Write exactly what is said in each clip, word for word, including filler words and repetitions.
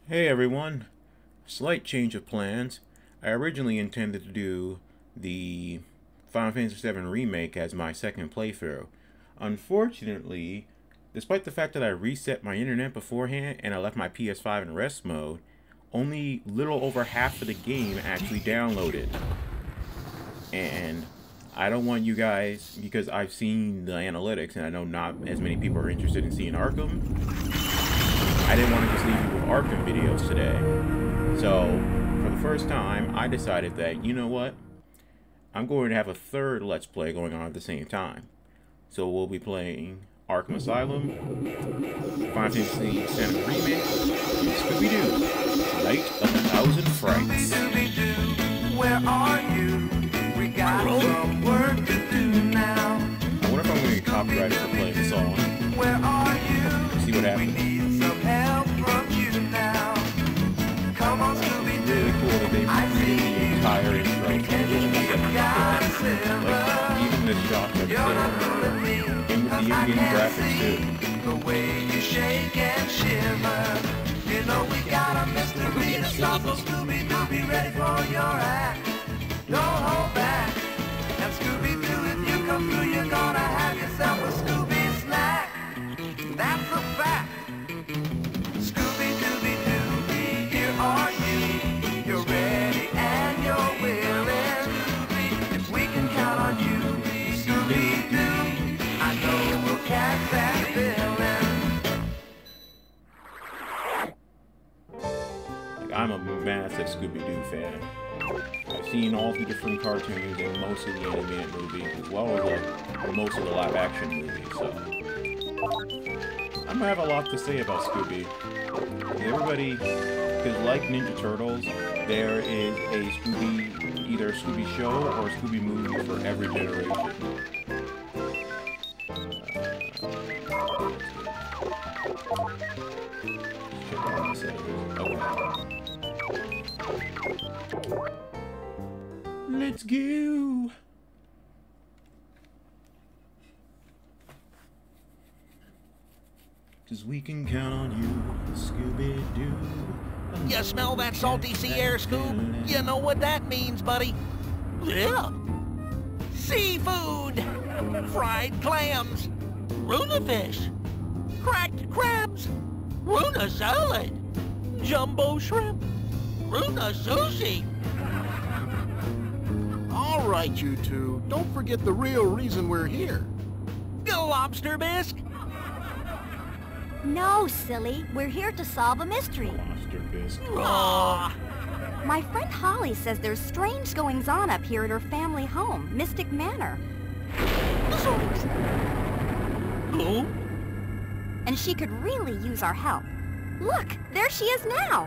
Hey everyone, slight change of plans. I originally intended to do the Final Fantasy seven Remake as my second playthrough. Unfortunately, despite the fact that I reset my internet beforehand and I left my P S five in rest mode, only little over half of the game actually downloaded. And I don't want you guys, because I've seen the analytics and I know not as many people are interested in seeing Arkham, I didn't want to just leave you with Arkham videos today. So, for the first time, I decided that, you know what? I'm going to have a third Let's Play going on at the same time. So we'll be playing Arkham Asylum, Final Fantasy seven Remake, and Scooby-Doo, Night of a Thousand Frights. Scooby-Doo, where are you? We got some work to do now. I wonder if I'm going to get copyrighted for playing the song. Where are you? See what happens. We need some help from you now. Come on, Scooby-Doo. Really cool that they recreated the entire intro from the Like, even the shots are clear. And with the in-game graphics too. The way you shake and shiver. You know we got a mystery to solve. So Scooby-Doo, be ready for your act. Don't hold back. And Scooby-Doo, if you come through, you're gonna have yourself a Scooby snack. That's a fact. Scooby-Dooby-Doo, here are you. You're ready and you're willing. If we can count on you, Scooby-Doo, I know we'll catch that villain. Like, I'm a massive Scooby-Doo fan. I've seen all the different cartoons and most of the animated movies, as well as like, most of the live-action movies, so I'm gonna have a lot to say about Scooby. Everybody, because like Ninja Turtles, there is a Scooby, either a Scooby show or a Scooby movie for every generation. Uh, okay. Let's go! Cause we can count on you, Scooby-Doo. You smell that salty sea air, Scoob? You know what that means, buddy. Yeah. Seafood! Fried clams! Runa fish! Cracked crabs! Runa salad! Jumbo shrimp! Runa sushi! All right, you two. Don't forget the real reason we're here. Lobster bisque? No, silly. We're here to solve a mystery. Lobster bisque. Aww. My friend Holly says there's strange goings-on up here at her family home, Mystic Manor. Who? And she could really use our help. Look, there she is now.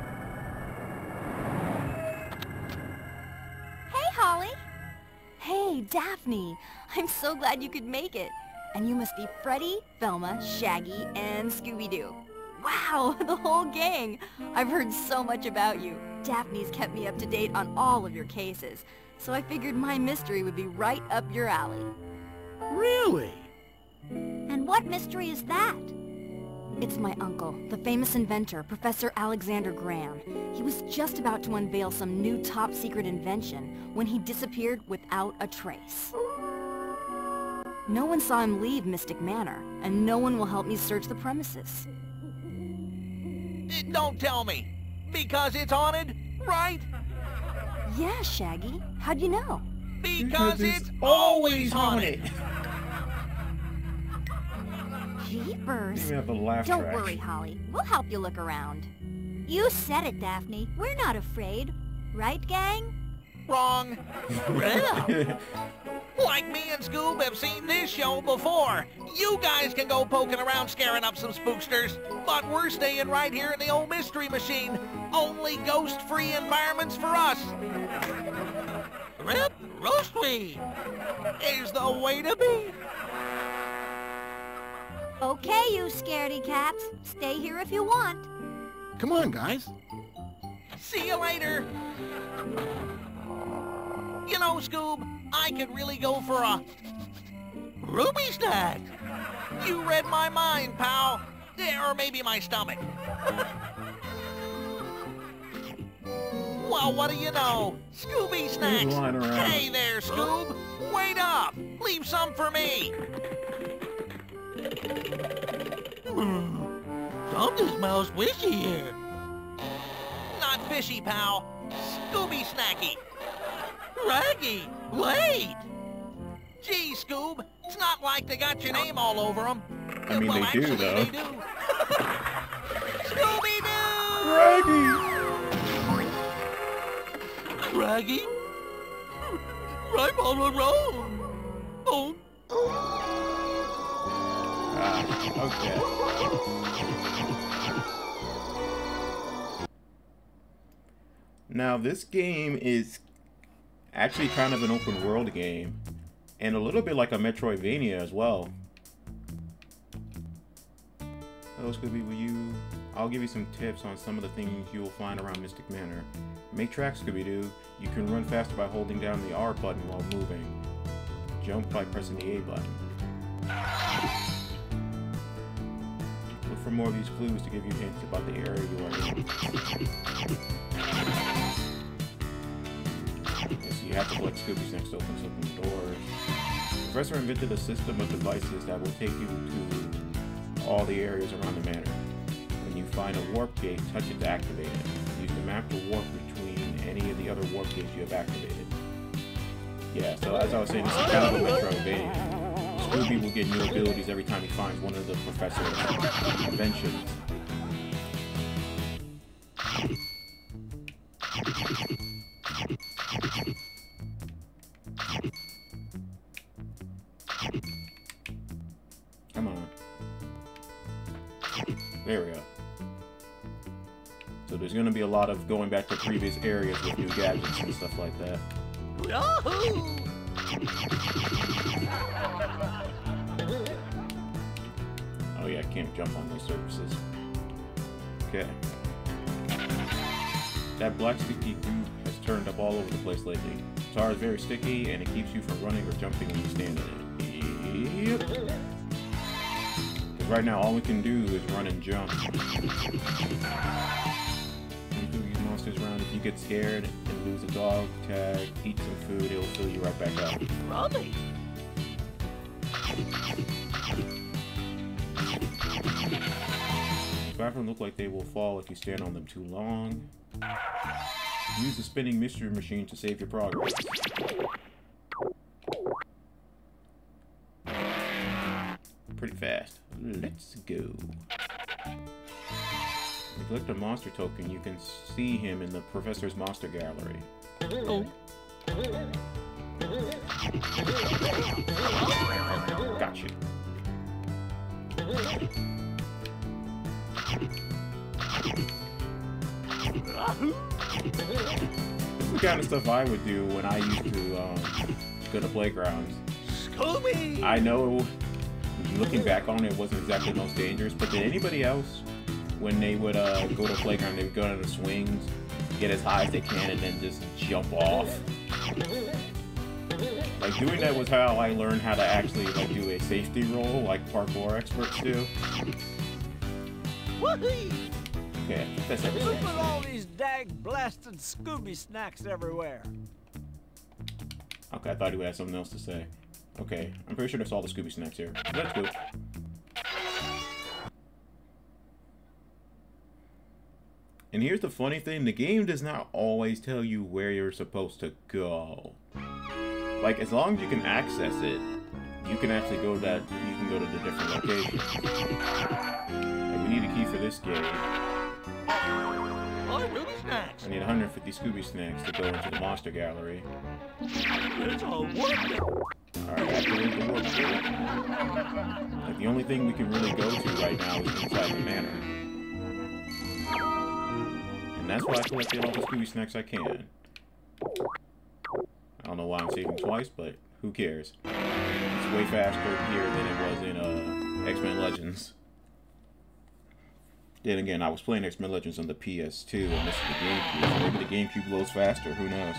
Hey, Holly. Hey, Daphne. I'm so glad you could make it. And you must be Freddy, Velma, Shaggy, and Scooby-Doo. Wow, the whole gang! I've heard so much about you. Daphne's kept me up to date on all of your cases, so I figured my mystery would be right up your alley. Really? And what mystery is that? It's my uncle, the famous inventor, Professor Alexander Graham. He was just about to unveil some new top-secret invention when he disappeared without a trace. No one saw him leave Mystic Manor, and no one will help me search the premises. Don't tell me. Because it's haunted, right? Yeah, Shaggy. How'd you know? Because it's always haunted. Jeepers. We have a laugh Don't track. worry, Holly. We'll help you look around. You said it, Daphne. We're not afraid. Right, gang? Wrong. Well, like me and Scoob have seen this show before. You guys can go poking around scaring up some spooksters, but we're staying right here in the old mystery machine. Only ghost-free environments for us. Rip roast-free is the way to be. Okay, you scaredy cats. Stay here if you want. Come on, guys. See you later. You know, Scoob, I could really go for a Ruby snack. You read my mind, pal. Or maybe my stomach. Well, what do you know? Scooby Snacks. lying around. Hey there, Scoob. Wait up. Leave some for me. Something smells fishy here. Not fishy, pal. Scooby Snacky. Raggy, wait. Gee, Scoob, it's not like they got your name all over them. I mean, well, they actually, do, though. They do. Scooby-Doo! Raggy! Raggy? I'm all alone. Oh. Ah, okay. Now, this game is actually kind of an open world game, and a little bit like a Metroidvania as well. Hello, Scooby, will you... I'll give you some tips on some of the things you will find around Mystic Manor. Make tracks, Scooby-Doo. You can run faster by holding down the R button while moving. Jump by pressing the A button. Look for more of these clues to give you hints about the area you are in. Yes, you have to collect Scooby Snacks to open some doors. The Professor invented a system of devices that will take you to all the areas around the manor. When you find a warp gate, touch it to activate it. Use the map to warp between any of the other warp gates you have activated. Yeah, so as I was saying, this is kind of a Metroidvania. Scooby will get new abilities every time he finds one of the Professor's inventions. Come on. There we go. So there's going to be a lot of going back to previous areas with new gadgets and stuff like that. Yahoo! Oh yeah, I can't jump on those surfaces. Okay. That black sticky goo has turned up all over the place lately. Tar is very sticky and it keeps you from running or jumping when you stand in it. Yep. Right now, all we can do is run and jump. You do these monsters around. If you get scared and lose a dog tag, eat some food, it'll fill you right back up. Rummy. Platforms look like they will fall if you stand on them too long. Use the spinning mystery machine to save your progress. Pretty fast. Let's go. If you collect a monster token, you can see him in the Professor's Monster Gallery. Oh. Gotcha. This is the kind of stuff I would do when I used to um, go to playgrounds. Scooby! I know, looking back on it, it wasn't exactly the most dangerous, but did anybody else, when they would uh, go to a playground, they would go on the swings, get as high as they can, and then just jump off? Like, doing that was how I learned how to actually, like, do a safety roll, like parkour experts do. Woohoo! Okay, that's Look everything. at all these dag blasted Scooby Snacks everywhere. Okay, I thought he would have something else to say. Okay, I'm pretty sure that's all the Scooby Snacks here. Let's go. And here's the funny thing, the game does not always tell you where you're supposed to go. Like, as long as you can access it, you can actually go to that, you can go to the different locations. And we need a key for this gate. Oh, Ruby Snacks. I need one hundred fifty Scooby Snacks to go into the Monster Gallery. It's all working. Alright, activate the warp gate. Like, the only thing we can really go to right now is inside the manor. And that's why I collected all the Scooby Snacks I can. I don't know why I'm saving twice, but who cares? It's way faster here than it was in uh, X-Men Legends. Then again, I was playing X-Men Legends on the P S two, and this is the GameCube. So maybe the GameCube loads faster, who knows?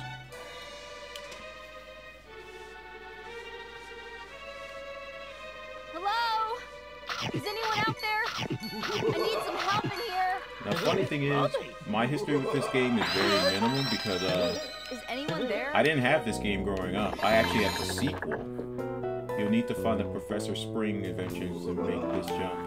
Hello? Is anyone out there? I need some help in here. Now funny thing is, my history with this game is very minimal because uh, Is anyone there? I didn't have this game growing up. I actually have the sequel. You'll need to find the Professor Spring adventures to make this jump.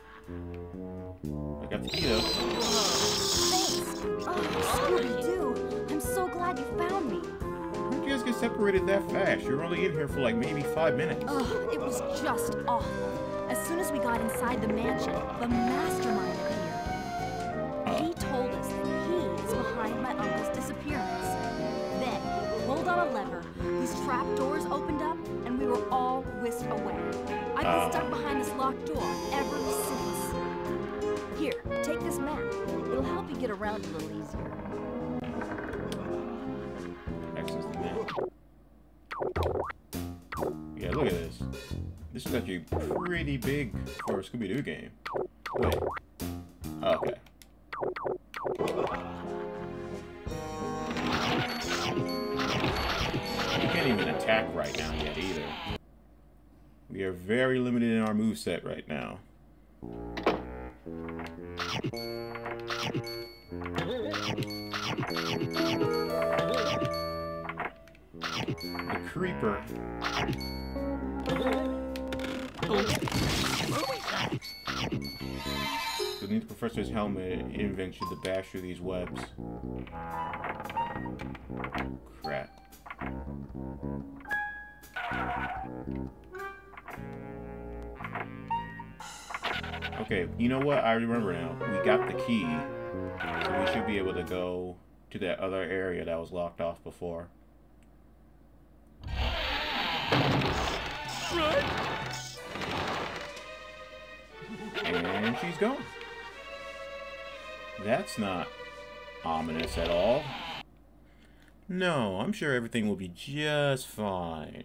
I got the key though. Thanks. Oh, Scooby-Doo. I'm so glad you found me. How did you guys get separated that fast? You're only in here for like maybe five minutes. Ugh, it was just awful. As soon as we got inside the mansion, the mastermind appeared. He told us that he is behind my uncle's disappearance. Then he pulled on a lever, these trap doors opened up, and we were all whisked away. I've been Uh. stuck behind this locked door ever since. Here, take this map. It'll help you get around a little easier. Access the map. Yeah, look at this. This is actually pretty big for a Scooby-Doo game. Wait. Okay. You can't even attack right now yet either. We are very limited in our moveset right now. The creeper. You'll need the professor's helmet invention to bash through these webs. Crap. Okay, you know what? I remember now. We got the key, so we should be able to go to that other area that was locked off before. And she's gone. That's not ominous at all. No, I'm sure everything will be just fine.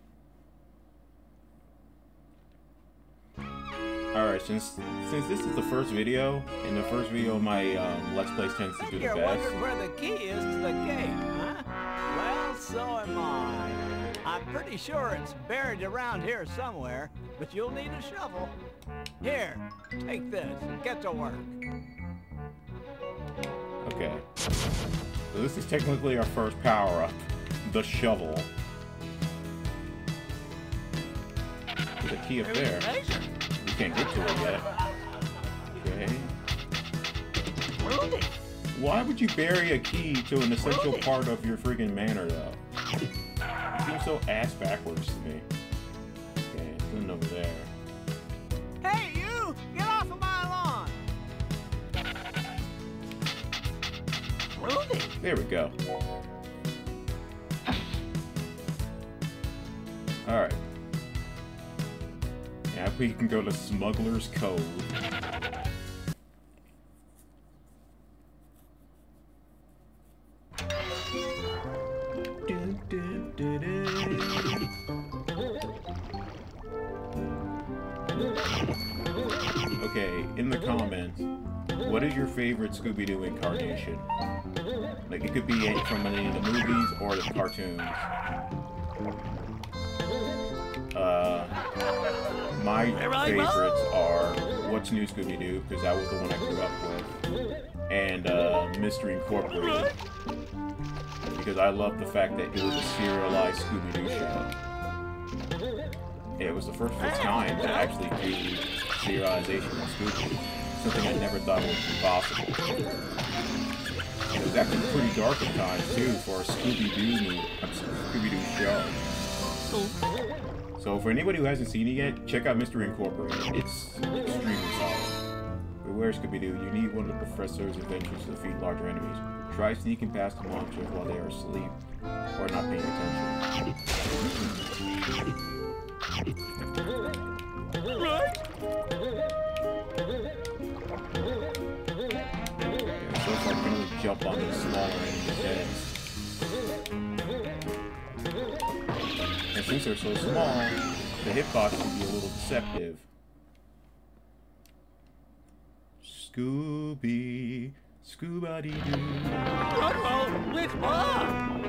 Alright, since since this is the first video, and the first video my um, Let's Plays tends to do the You're best. wondering where the key is to the gate, huh? Well, so am I. I'm pretty sure it's buried around here somewhere, but you'll need a shovel. Here, take this and get to work. Okay. So this is technically our first power-up. The shovel. There's a key up there. We can't get to it yet. Okay. Why would you bury a key to an essential part of your friggin' manor, though? It seems so ass backwards to me. Okay, there's nothing over there. Hey, you! Get off of my lawn! There we go. Alright. Now we can go to Smuggler's Cove. Dun, dun, dun, dun. Okay, in the comments, what is your favorite Scooby-Doo incarnation? Like, it could be any- from any of the movies or the cartoons. Uh, my favorites are What's New Scooby-Doo, because that was the one I grew up with, and uh, Mystery Incorporated, because I love the fact that it was a serialized Scooby-Doo show. It was the first of its kind to actually do serialization of Scooby, something I never thought would be possible. And it was actually pretty dark at times too for a Scooby-Doo movie, Scooby-Doo show. So for anybody who hasn't seen it yet, check out Mystery Incorporated. It's extremely solid. Beware Scooby-Doo, you need one of the Professor's adventures to defeat larger enemies. Try sneaking past the monsters while they are asleep or not paying attention. Yeah, so far, I can only jump on these smaller enemies' heads. And since they're so small, the hitbox can be a little deceptive. Scooby, Scooby-Doo. Uh-oh, it's Bob!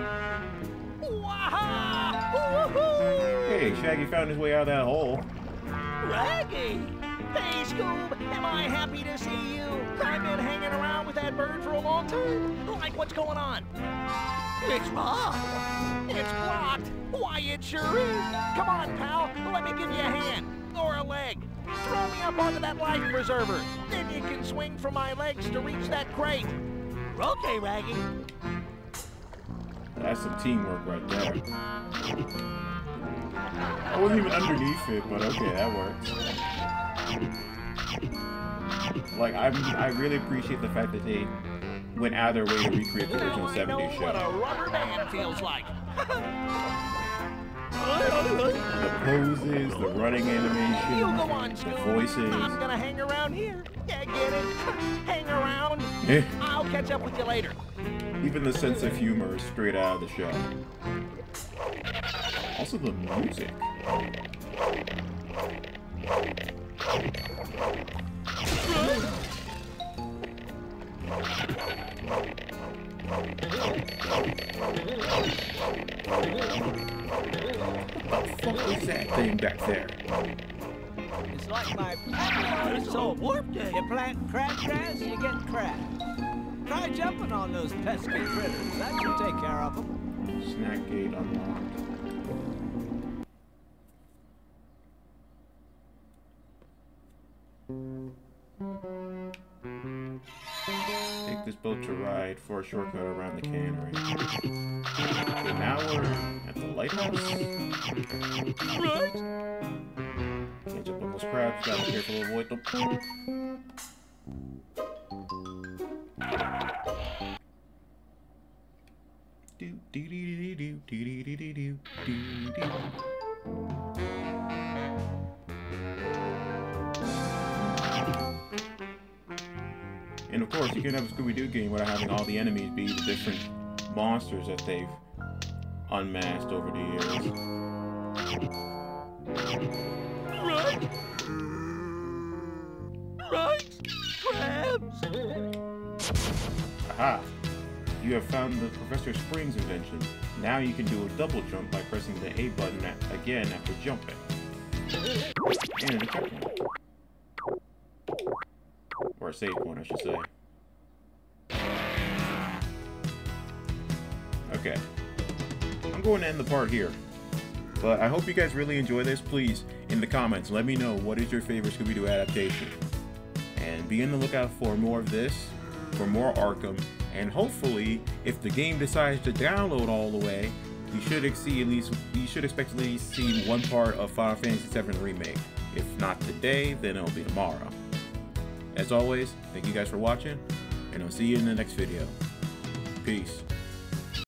Wow! Hey, Shaggy found his way out of that hole. Raggy! Hey, Scoob, am I happy to see you? I've been hanging around with that bird for a long time. Like, what's going on? It's locked. It's blocked. Why, it sure is. Come on, pal. Let me give you a hand. Or a leg. Throw me up onto that life preserver. Then you can swing from my legs to reach that crate. Okay, Raggy. That's some teamwork right there. I wasn't even underneath it, but okay, that works. Like, I I really appreciate the fact that they went out of their way to recreate the original Now I know seventies show. what a rubber band feels like. The poses, the running animation, You go on, the Scoob. voices. I'm gonna hang around here. Yeah, get it? Hang around. Eh, I'll catch up with you later. even the sense of humor is straight out of the show. Also the music. What the fuck is that thing back there? It's like my it's so warped. You plant crabgrass, you get crabs. Try jumping on those pesky critters. That should take care of them. Snack gate unlocked. Take this boat to ride for a shortcut around the cannery. Okay, now we're at the lighthouse. Right? Can't jump on those crabs, gotta be careful to avoid them. Do do do do do do do do do do do. And of course, you can have a Scooby-Doo game without having all the enemies be the different monsters that they've unmasked over the years. Right? Right? Crabs? Aha! You have found the Professor Spring's invention. Now you can do a double jump by pressing the A button at, again after jumping. And a checkpoint. Or a save point, I should say. Okay. I'm going to end the part here. But I hope you guys really enjoy this. Please, in the comments, let me know what is your favorite Scooby-Doo adaptation. And be on the lookout for more of this, for more Arkham, and hopefully, if the game decides to download all the way, you should see at least you should expect at least see one part of Final Fantasy seven Remake. If not today, then it'll be tomorrow. As always, thank you guys for watching, and I'll see you in the next video. Peace.